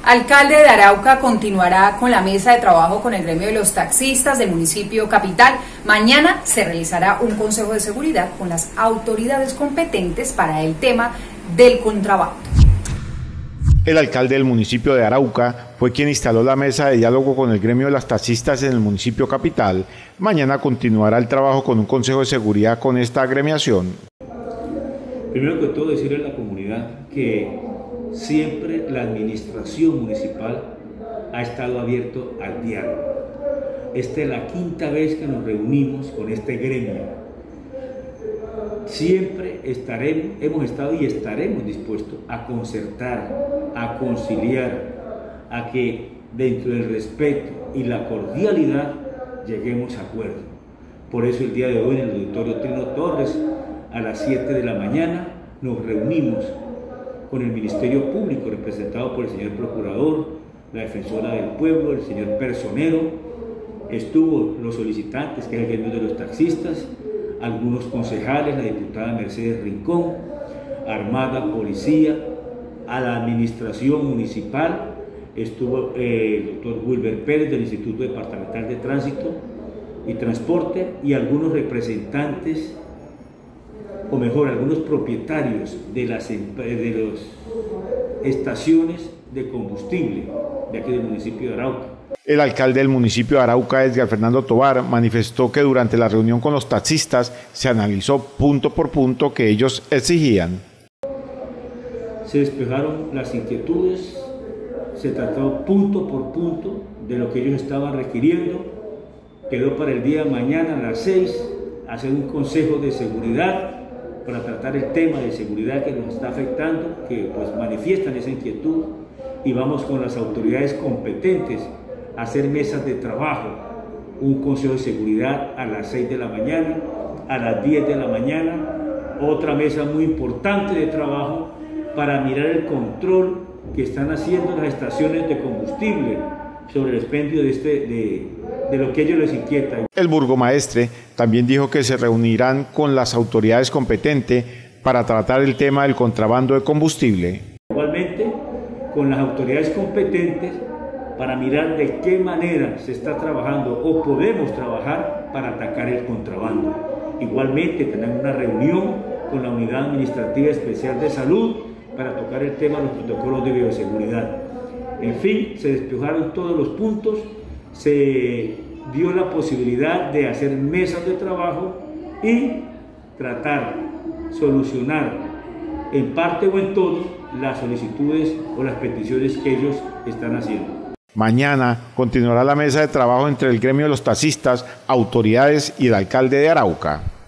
Alcalde de Arauca continuará con la mesa de trabajo con el gremio de los taxistas del municipio capital. Mañana se realizará un consejo de seguridad con las autoridades competentes para el tema del contrabando. El alcalde del municipio de Arauca fue quien instaló la mesa de diálogo con el gremio de las taxistas en el municipio capital. Mañana continuará el trabajo con un consejo de seguridad con esta agremiación. Primero que todo, decirle a la comunidad que siempre la administración municipal ha estado abierto al diálogo. Esta es la quinta vez que nos reunimos con este gremio. Siempre hemos estado y estaremos dispuestos a concertar, a conciliar, a que dentro del respeto y la cordialidad lleguemos a acuerdo. Por eso el día de hoy en el auditorio Trino Torres a las 7 de la mañana nos reunimos con el Ministerio Público representado por el señor Procurador, la Defensora del Pueblo, el señor Personero, estuvo los solicitantes, que es el gremio de los taxistas, algunos concejales, la diputada Mercedes Rincón, Armada, Policía, a la administración municipal, estuvo el doctor Wilber Pérez del Instituto Departamental de Tránsito y Transporte y algunos representantes, o mejor, algunos propietarios de las estaciones de combustible de aquí del municipio de Arauca. El alcalde del municipio de Arauca, Edgar Fernando Tovar, manifestó que durante la reunión con los taxistas se analizó punto por punto que ellos exigían. Se despejaron las inquietudes, se trató punto por punto de lo que ellos estaban requiriendo. Quedó para el día de mañana a las 6 hacer un consejo de seguridad para tratar el tema de seguridad que nos está afectando, que pues manifiestan esa inquietud, y vamos con las autoridades competentes a hacer mesas de trabajo, un consejo de seguridad a las 6 de la mañana, a las 10 de la mañana, otra mesa muy importante de trabajo para mirar el control que están haciendo las estaciones de combustible sobre el expendio de lo que a ellos les inquieta. El burgomaestre también dijo que se reunirán con las autoridades competentes para tratar el tema del contrabando de combustible. Igualmente, con las autoridades competentes para mirar de qué manera se está trabajando o podemos trabajar para atacar el contrabando. Igualmente, tendrán una reunión con la Unidad Administrativa Especial de Salud para tocar el tema de los protocolos de bioseguridad. En fin, se despejaron todos los puntos, se dio la posibilidad de hacer mesas de trabajo y tratar, solucionar en parte o en todo las solicitudes o las peticiones que ellos están haciendo. Mañana continuará la mesa de trabajo entre el gremio de los taxistas, autoridades y el alcalde de Arauca.